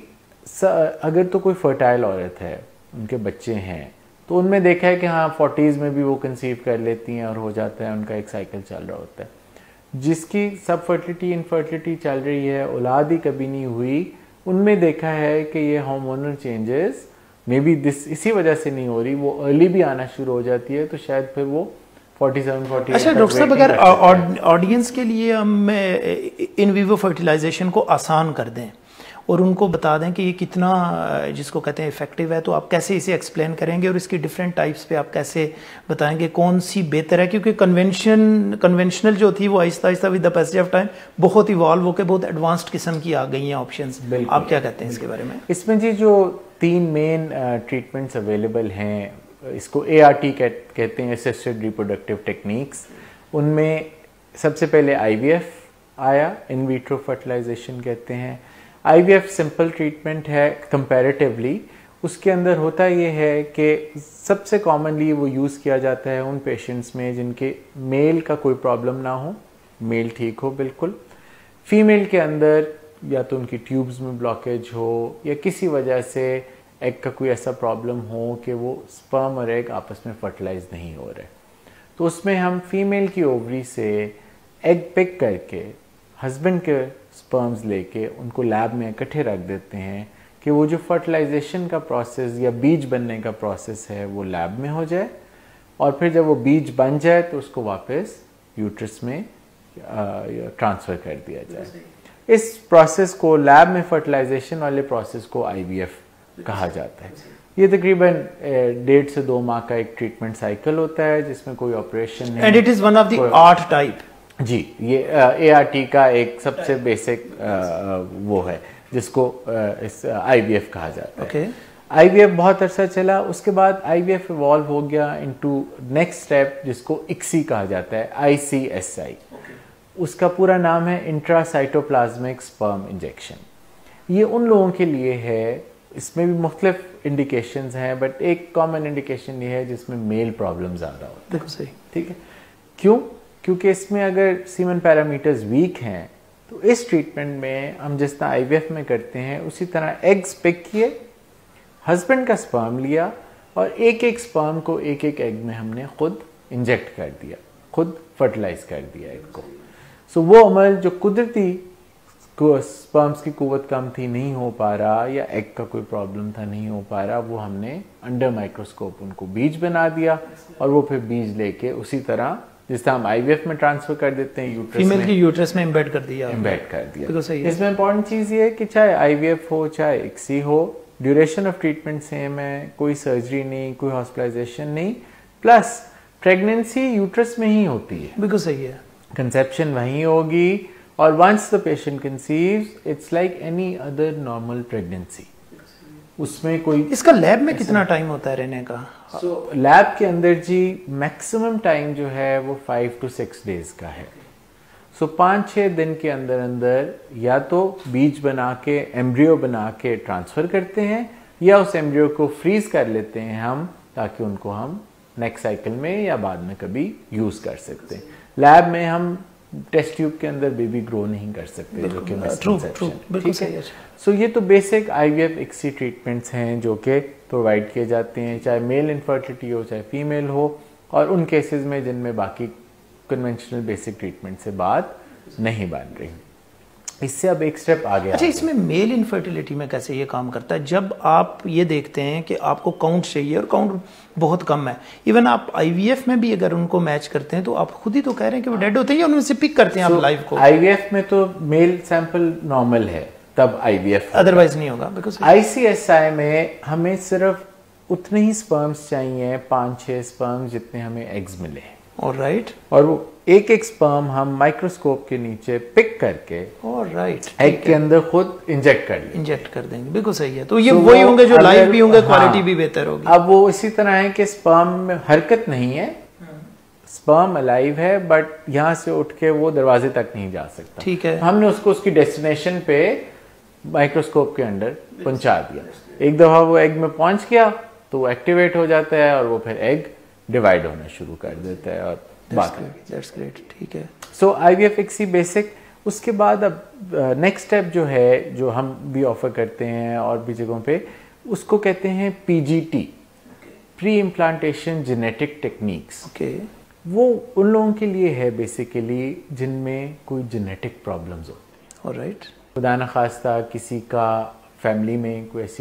अगर तो कोई फर्टाइल औरत है, उनके बच्चे हैं, तो उनमें देखा है कि हाँ फोर्टीज़ में भी वो कंसीव कर लेती हैं और हो जाता है, उनका एक साइकिल चल रहा होता है। जिसकी सब फर्टिलिटी इनफर्टिलिटी चल रही है, औलाद ही कभी नहीं हुई, उनमें देखा है कि ये hormonal changes may be this इसी वजह से नहीं हो रही, वो अर्ली भी आना शुरू हो जाती है, तो शायद फिर वो सैंतालीस, अड़तालीस। अच्छा डॉक्टर साहब, अगर ऑडियंस के लिए हम इन विवो फर्टिलाइजेशन को आसान कर दें और उनको बता दें कि ये कितना, जिसको कहते हैं, इफेक्टिव है, तो आप कैसे इसे एक्सप्लेन करेंगे और इसकी डिफरेंट टाइप्स पे आप कैसे बताएंगे कौन सी बेहतर है? क्योंकि कन्वेंशन कन्वेंशनल जो थी वो आहिस्ता आहिस्ता with the passage of time बहुत इवॉल्व होकर बहुत एडवांस्ड किस्म की आ गई हैं ऑप्शंस। आप क्या कहते हैं इसके बारे में? इसमें जी जो तीन मेन ट्रीटमेंट्स अवेलेबल हैं, इसको ए आर टी कहते हैं, असिस्टेड रिप्रोडक्टिव टेक्निक्स। उनमें सबसे पहले आई वी एफ आया, इन विट्रो फर्टिलाइजेशन कहते हैं। I V F simple treatment है कंपैरेटिवली। उसके अंदर होता ये है कि सबसे कॉमनली वो यूज़ किया जाता है उन पेशेंट्स में जिनके मेल का कोई प्रॉब्लम ना हो, मेल ठीक हो बिल्कुल। फीमेल के अंदर या तो उनकी ट्यूब्स में ब्लॉकेज हो या किसी वजह से एग का कोई ऐसा प्रॉब्लम हो कि वो स्पर्म और एग आपस में फर्टिलाइज नहीं हो रहे, तो उसमें हम फीमेल की ओवरी से एग पिक करके हस्बैंड के स्पर्म्स लेके उनको लैब में इकट्ठे रख देते हैं कि वो जो फर्टिलाइजेशन का प्रोसेस या बीज बनने का प्रोसेस है वो लैब में हो जाए, और फिर जब वो बीज बन जाए तो उसको वापस यूट्रस में ट्रांसफ़र कर दिया जाए। इस प्रोसेस को, लैब में फर्टिलाइजेशन वाले प्रोसेस को आई वी एफ कहा जाता है। ये तकरीबन डेढ़ से दो माह का एक ट्रीटमेंट साइकिल होता है जिसमें कोई ऑपरेशन नहीं। And it is one of the art type. जी, ये ए आर टी का एक सबसे बेसिक वो है जिसको uh, इस आई वी एफ कहा जाता है। okay. आई वी एफ बहुत अरसा चला, उसके बाद आई वी एफ इवॉल्व हो गया इनटू नेक्स्ट स्टेप जिसको इक्सी कहा जाता है, आई सी एस आई। उसका पूरा नाम है इंट्रासाइटोप्लाज्मिक स्पर्म इंजेक्शन। ये उन लोगों के लिए है, इसमें भी मुख्तलिफ इंडिकेशंस हैं, बट एक कॉमन इंडिकेशन ये है जिसमें मेल प्रॉब्लम ज़्यादा होता है। देखो सही, ठीक है। क्यों? क्योंकि इसमें अगर सीमन पैरामीटर्स वीक हैं तो इस ट्रीटमेंट में हम जिस तरह आई वी एफ में करते हैं उसी तरह एग्स पिक किए, हस्बैंड का स्पर्म लिया और एक एक स्पर्म को एक एक एग में हमने खुद इंजेक्ट कर दिया, खुद फर्टिलाइज कर दिया एग को। सो वो अमल जो कुदरती स्पर्म्स की कुव्वत कम थी, नहीं हो पा रहा, या एग का कोई प्रॉब्लम था नहीं हो पा रहा, वो हमने अंडर माइक्रोस्कोप उनको बीज बना दिया और वो फिर बीज लेके उसी तरह जिस तरह हम आई वी एफ में ट्रांसफर कर देते हैं यूट्रस फीमेल में, की यूट्रस में एम्बेड कर दिया एम्बेड कर दिया। तो सही है। इसमें इंपॉर्टेंट चीज़ ये है कि चाहे आई वी एफ हो चाहे इक्सी हो, ड्यूरेशन ऑफ ट्रीटमेंट सेम है, कोई सर्जरी नहीं, कोई हॉस्पिटलाइजेशन नहीं, प्लस प्रेगनेंसी यूट्रस में ही होती है, बिल्कुल सही है, कंसेप्शन वहीं होगी, और once the patient conceives it's like any other normal pregnancy. उसमें कोई इसका लैब में कितना टाइम होता है रहने का? सो so, लैब के अंदर जी मैक्सिमम टाइम जो है वो फाइव टू सिक्स डेज का है। सो so, पाँच छः दिन के अंदर अंदर या तो बीज बना के, एम्ब्रियो बना के ट्रांसफ़र करते हैं, या उस एम्ब्रियो को फ्रीज कर लेते हैं हम, ताकि उनको हम नेक्स्ट साइकिल में या बाद में कभी यूज़ कर सकते हैं। लैब में हम टेस्ट ट्यूब के अंदर बेबी ग्रो नहीं कर सकते, जो कि मिसकंसेप्शन। ठीक है। सो ये तो basic I V F ICSI treatments हैं जो कि प्रोवाइड किए जाते हैं, चाहे मेल इनफर्टिलिटी हो चाहे फीमेल हो, और उन केसेस में जिनमें बाकी कन्वेंशनल बेसिक ट्रीटमेंट से बात नहीं बन रही। इससे अब एक स्टेप आगे। अच्छा, इसमें मेल इनफर्टिलिटी में कैसे ये काम करता है? जब आप ये देखते हैं कि आपको काउंट चाहिए और काउंट बहुत कम है, इवन आप आई वी एफ में भी अगर उनको मैच करते हैं तो आप खुद ही तो कह रहे हैं कि वो डेड होते हैं, या उनमें से पिक करते हैं आप लाइव को? आई वी एफ में तो मेल सैंपल नॉर्मल है, तब आई वी एफ, अदरवाइज नहीं होगा। Because I C S I में हमें सिर्फ उतने ही स्पर्म्स चाहिए, पाँच छः स्पर्म्स जितने हमें एग्स मिले हैं। ऑलराइट। और वो एक एक स्पर्म हम माइक्रोस्कोप के नीचे पिक करके ऑलराइट एग के अंदर खुद इंजेक्ट कर लेंगे, इंजेक्ट कर देंगे। बिल्कुल सही है। तो ये so वही होंगे जो लाइव भी होंगे, क्वालिटी भी बेहतर होगी। अब वो इसी तरह है कि स्पर्म में हरकत नहीं है, स्पर्म अलाइव है, बट यहाँ से उठ के वो दरवाजे तक नहीं जा सकता। ठीक है। हमने उसको उसकी डेस्टिनेशन पे माइक्रोस्कोप के अंदर पहुंचा दिया। एक दफा वो एग में पहुंच गया तो वो एक्टिवेट हो जाता है और वो फिर एग डिवाइड होना शुरू कर देता है और बात। That's great. ठीक है। So I V F ICSI basic. उसके बाद अब नेक्स्ट स्टेप जो है, जो हम भी ऑफर करते हैं और भी जगहों पे, उसको कहते हैं P G T, pre implantation genetic techniques. Okay. वो उन लोगों के लिए है बेसिकली जिनमें कोई जेनेटिक प्रॉब्लम्स हो। ऑलराइट। खुदा न खास्ता किसी का फैमिली में कोई ऐसी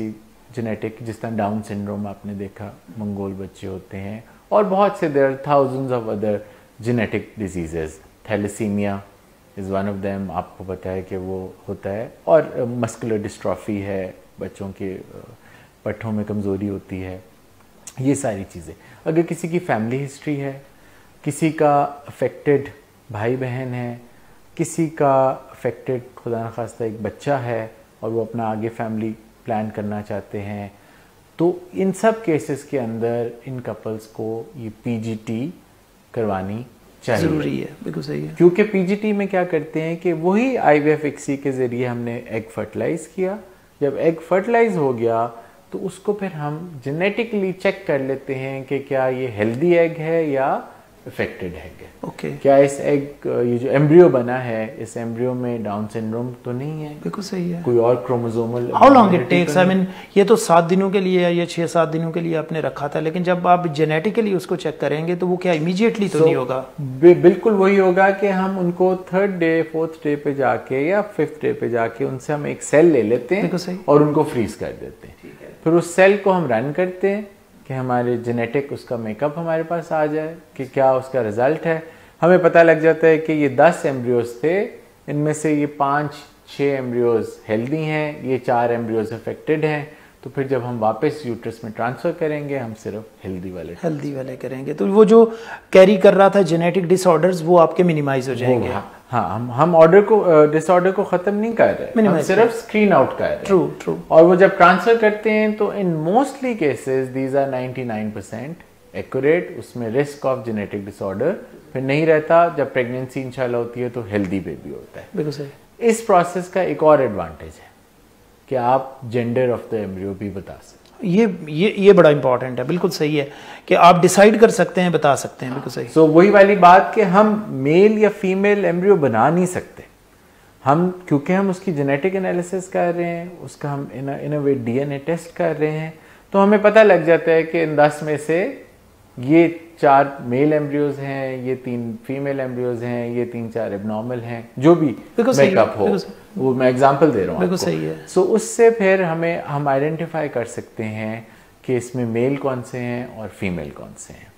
जेनेटिक, जिस तरह डाउन सिंड्रोम आपने देखा, मंगोल बच्चे होते हैं, और बहुत से there thousands of other genetic diseases. Thalassaemia is one of them, आपको पता है कि वो होता है, और मस्कुलर डिस्ट्रॉफी है, बच्चों के पट्ठों में कमज़ोरी होती है, ये सारी चीज़ें। अगर किसी की फैमिली हिस्ट्री है, किसी का अफेक्टेड भाई बहन है, किसी का अफेक्टेड खुदा न खास्ता एक बच्चा है और वो अपना आगे फैमिली प्लान करना चाहते हैं, तो इन सब केसेस के अंदर इन कपल्स को ये पीजीटी करवानी चाहिए। ज़रूरी है, बिल्कुल सही है। क्योंकि पीजीटी में क्या करते हैं कि वही आईवीएफ इक्सी के ज़रिए हमने एग फर्टिलाइज किया, जब एग फर्टिलाइज हो गया तो उसको फिर हम जेनेटिकली चेक कर लेते हैं कि क्या ये हेल्दी एग है या अफेक्टेड एग है। Okay okay. क्या इस एग, ये जो एम्ब्रियो बना है, इस एम्ब्रियो में डाउन सिंड्रोम तो नहीं है, बिल्कुल सही है, कोई और chromosomal. How long it takes? I mean ये तो सात दिनों के लिए या छः सात दिनों के लिए आपने रखा था, लेकिन जब आप जेनेटिकली उसको चेक करेंगे तो वो क्या इमीडिएटली तो so, नहीं होगा? बिल्कुल वही होगा कि हम उनको थर्ड डे फोर्थ डे पे जाके या फिफ्थ डे पे जाके उनसे हम एक सेल ले लेते हैं और उनको फ्रीज कर देते हैं। फिर उस सेल को हम रन करते हैं कि हमारे जेनेटिक उसका मेकअप हमारे पास आ जाए कि क्या उसका रिजल्ट है। हमें पता लग जाता है कि ये दस एम्ब्रियोज थे, इनमें से ये पाँच छः एम्ब्रियोज हेल्दी हैं, ये चार एम्ब्रियोज अफेक्टेड हैं, तो फिर जब हम वापस यूट्रस में ट्रांसफ़र करेंगे हम सिर्फ हेल्दी वाले हेल्दी वाले करेंगे, तो वो जो कैरी कर रहा था जेनेटिक डिसऑर्डर्स वो आपके मिनिमाइज हो जाएंगे। हाँ, हाँ हम हम ऑर्डर को डिसऑर्डर को ख़त्म नहीं कर रहे, हम सिर्फ स्क्रीन आउट कर रहे हैं। True true. और वो जब ट्रांसफ़र करते हैं तो in mostly cases these are ninety nine percent accurate, उसमें रिस्क ऑफ जेनेटिक डिसऑर्डर फिर नहीं रहता। जब प्रेगनेंसी इंशाल्लाह होती है तो हेल्दी बेबी होता है। बिल्कुल सही। इस प्रोसेस का एक और एडवांटेज है कि आप जेंडर ऑफ द एम्ब्रियो भी बता सकते हैं। ये ये ये बड़ा इंपॉर्टेंट है, बिल्कुल सही है कि आप डिसाइड कर सकते हैं, बता सकते हैं, बिल्कुल सही। सो so, वही वाली बात कि हम मेल या फीमेल एम्ब्रियो बना नहीं सकते हम, क्योंकि हम उसकी जेनेटिक एनालिसिस कर रहे हैं, उसका हम इन इन अ वे डीएनए टेस्ट कर रहे हैं, तो हमें पता लग जाता है कि इन दस में से ये चार मेल एम्ब्रियोज हैं, ये तीन फीमेल एम्ब्रियोज हैं, ये तीन चार एबनॉर्मल हैं, जो भी मेकअप हो, वो मैं एग्जांपल दे रहा हूँ बिल्कुल सही है। सो so, उससे फिर हमें हम आइडेंटिफाई कर सकते हैं कि इसमें मेल कौन से हैं और फीमेल कौन से हैं।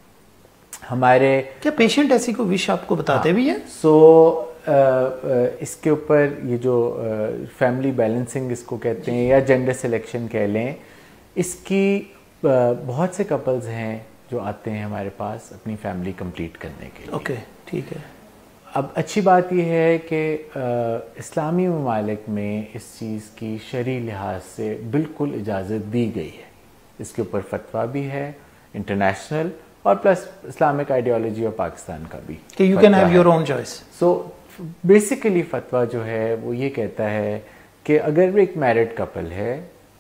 हमारे क्या पेशेंट ऐसी कोई विश आपको बताते भी हैं? सो so, uh, इसके ऊपर ये जो फैमिली uh, बैलेंसिंग इसको कहते हैं या जेंडर सिलेक्शन कह लें, इसकी uh, बहुत से कपल्स हैं जो आते हैं हमारे पास अपनी फैमिली कंप्लीट करने के लिए। ओके okay, ठीक है। अब अच्छी बात यह है कि इस्लामी ममालिक में इस चीज़ की शरई लिहाज से बिल्कुल इजाज़त दी गई है, इसके ऊपर फतवा भी है इंटरनेशनल और प्लस इस्लामिक आइडियोलॉजी और पाकिस्तान का भी कि you can have your own choice. So basically फतवा जो है वो ये कहता है कि अगर एक मैरिड कपल है,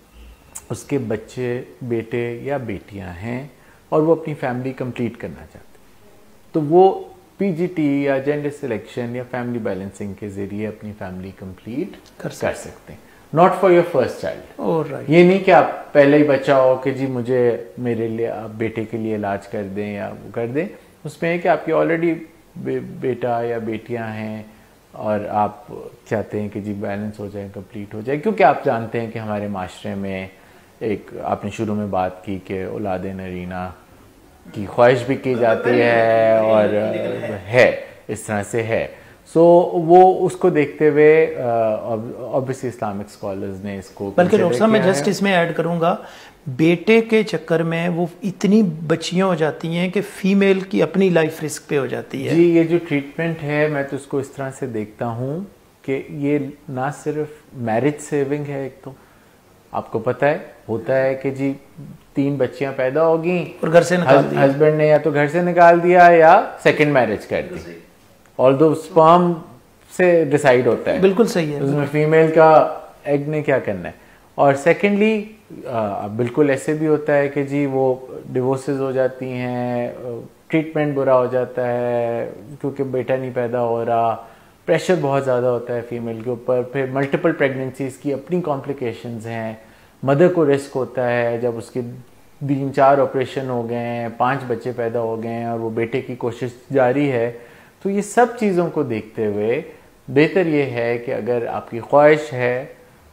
उसके बच्चे बेटे या बेटियां हैं और वो अपनी फैमिली कंप्लीट करना चाहते हैं, तो वो पीजीटी या जेंडर सिलेक्शन या फैमिली बैलेंसिंग के जरिए अपनी फैमिली कंप्लीट कर, कर सकते हैं। Not for your first child. ये नहीं कि आप पहले ही बच्चा हो कि जी मुझे मेरे लिए आप बेटे के लिए इलाज कर दें या वो कर दें। उसमें है कि आपकी ऑलरेडी बे, बेटा या बेटियां हैं और आप चाहते हैं कि जी बैलेंस हो जाए, कंप्लीट हो जाए, क्योंकि आप जानते हैं कि हमारे माशरे में एक आपने शुरू में बात की कि औलाद नरीना की ख्वाहिश भी की जाती है और है, इस तरह से है। सो so, वो उसको देखते हुए ऑब्वियसली इस्लामिक स्कॉलर्स ने इसको, बल्कि डॉक्टर साहब मैं जस्ट इसमें ऐड करूंगा, बेटे के चक्कर में वो इतनी बच्चियां हो जाती हैं कि फीमेल की अपनी लाइफ रिस्क पे हो जाती है। जी, ये जो ट्रीटमेंट है मैं तो उसको इस तरह से देखता हूँ कि ये ना सिर्फ मैरिज सेविंग है, एक तो आपको पता है होता है कि जी तीन बच्चियां पैदा होगी और घर से निकाल दिया, हस्बैंड ने या तो घर से निकाल दिया या सेकंड मैरिज कर दी, ऑल्दो स्पर्म से डिसाइड होता है। बिल्कुल सही है। उसमें फीमेल का एग ने क्या करना है। और सेकेंडली बिल्कुल ऐसे भी होता है कि जी वो डिवोर्सेस हो जाती हैं, ट्रीटमेंट बुरा हो जाता है क्योंकि बेटा नहीं पैदा हो रहा, प्रेशर बहुत ज़्यादा होता है फीमेल के ऊपर, फिर मल्टीपल प्रेगनेंसीज की अपनी कॉम्प्लिकेशंस हैं, मदर को रिस्क होता है जब उसके तीन चार ऑपरेशन हो गए हैं, पांच बच्चे पैदा हो गए हैं और वो बेटे की कोशिश जारी है। तो ये सब चीज़ों को देखते हुए बेहतर ये है कि अगर आपकी ख्वाहिश है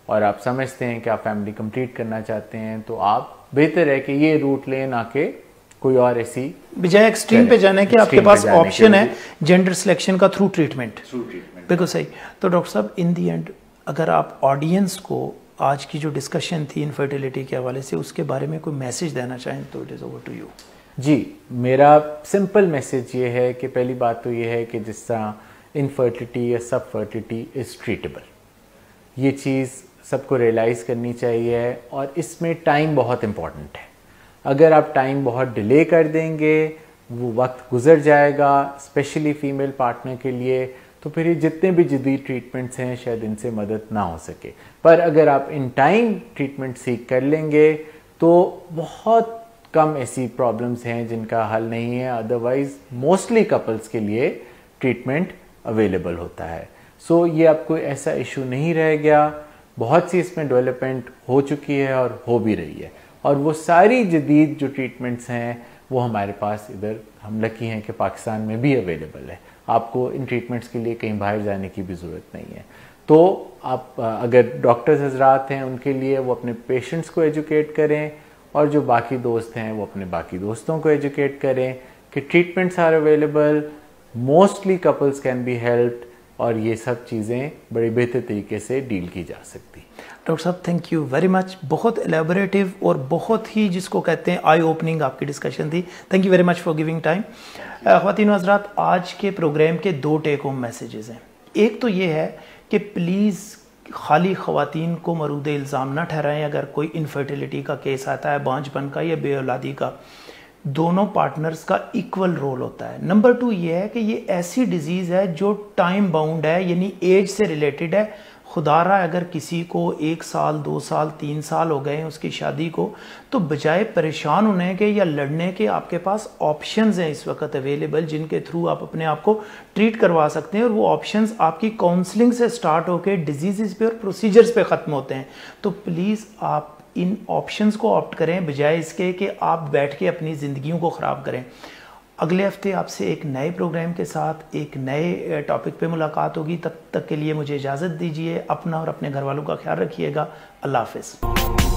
और आप समझते हैं कि आप फैमिली कंप्लीट करना चाहते हैं, तो आप बेहतर है कि ये रूट लें, ना कि कोई और ऐसी बजाय एक्सट्रीम पे जाने के आपके पास ऑप्शन है जेंडर सिलेक्शन का थ्रू ट्रीटमेंट। थ्रू ट्रीटमेंट बिल्कुल सही। तो डॉक्टर साहब, इन दी एंड अगर आप ऑडियंस को आज की जो डिस्कशन थी इनफर्टिलिटी के हवाले से, उसके बारे में कोई मैसेज देना चाहें तो it is over to you. जी, मेरा सिंपल मैसेज ये है कि पहली बात तो ये है कि जिस तरह इनफर्टिलिटी या सब फर्टिलिटी इज़ ट्रीटेबल, ये चीज़ सबको रियलाइज़ करनी चाहिए और इसमें टाइम बहुत इम्पॉर्टेंट है। अगर आप टाइम बहुत डिले कर देंगे, वो वक्त गुजर जाएगा स्पेशली फ़ीमेल पार्टनर के लिए, तो फिर ये जितने भी जदीद ट्रीटमेंट्स हैं शायद इनसे मदद ना हो सके। पर अगर आप इन टाइम ट्रीटमेंट सीख कर लेंगे तो बहुत कम ऐसी प्रॉब्लम्स हैं जिनका हल नहीं है, अदरवाइज मोस्टली कपल्स के लिए ट्रीटमेंट अवेलेबल होता है। सो so, ये आपको ऐसा इशू नहीं रह गया। बहुत सी इसमें डेवलपमेंट हो चुकी है और हो भी रही है, और वो सारी जदीद जो ट्रीटमेंट्स हैं वो हमारे पास इधर, हम लकी हैं कि पाकिस्तान में भी अवेलेबल है। आपको इन ट्रीटमेंट्स के लिए कहीं बाहर जाने की भी ज़रूरत नहीं है। तो आप अगर डॉक्टर्स हजरात हैं उनके लिए वो अपने पेशेंट्स को एजुकेट करें, और जो बाकी दोस्त हैं वो अपने बाकी दोस्तों को एजुकेट करें कि treatments are available, mostly couples can be helped, और ये सब चीज़ें बड़ी बेहतर तरीके से डील की जा सकती। डॉक्टर साहब, थैंक यू वेरी मच। बहुत एलेबोरेटिव और बहुत ही जिसको कहते हैं आई ओपनिंग आपकी डिस्कशन थी। Thank you very much for giving time. ख़वातीन हज़रात, आज के प्रोग्राम के दो टेक होम मैसेजेस हैं। एक तो ये है कि प्लीज़ खाली ख़वातीन को मरूद इल्ज़ाम ना ठहराएं। अगर कोई इनफर्टिलिटी का केस आता है, बांझपन का या बेऔलादी का, दोनों पार्टनर्स का इक्वल रोल होता है। नंबर टू ये है कि ये ऐसी डिजीज़ है जो टाइम बाउंड है, यानी एज से रिलेटेड है। खुदारा अगर किसी को एक साल, दो साल, तीन साल हो गए हैं उसकी शादी को, तो बजाय परेशान होने के या लड़ने के आपके पास ऑप्शंस हैं इस वक्त अवेलेबल, जिनके थ्रू आप अपने आप को ट्रीट करवा सकते हैं। और वो ऑप्शंस आपकी काउंसलिंग से स्टार्ट होकर डिजीज़ पे और प्रोसीजर्स पे ख़त्म होते हैं। तो प्लीज़ आप इन ऑप्शंस को ऑप्ट करें बजाय इसके कि आप बैठ के अपनी ज़िंदगियों को ख़राब करें। अगले हफ्ते आपसे एक नए प्रोग्राम के साथ एक नए टॉपिक पे मुलाकात होगी। तब तक के लिए मुझे इजाज़त दीजिए। अपना और अपने घर वालों का ख्याल रखिएगा। अल्लाह हाफ़िज़।